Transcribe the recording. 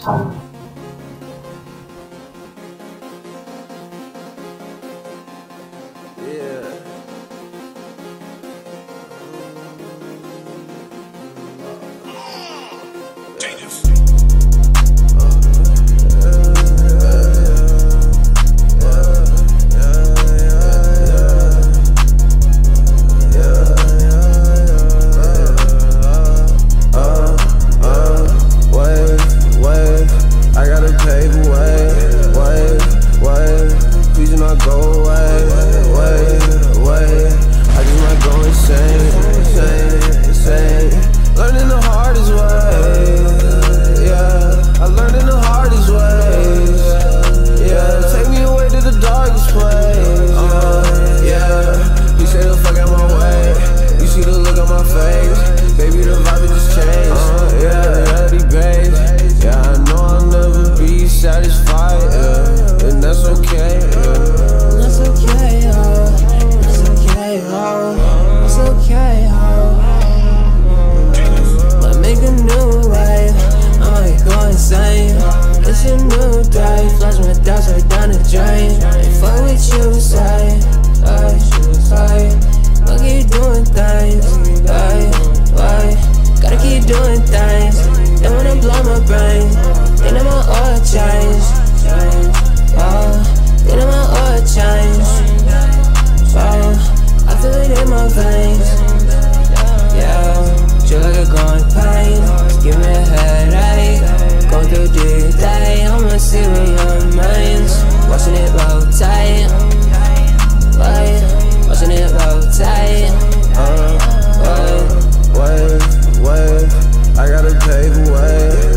It's a new day, flush my doubts right down the drain. Ain't fuck what you say, I'll keep doing things, gotta keep doing things. They wanna blow my brain, they know my oil change, they know my oil change. I feel it in my veins, yeah. Feel like a growing pain, give me a headache. Going through the day, I'ma see what remains. Watching it rotate, watching it rotate. Wave, I gotta pave a way.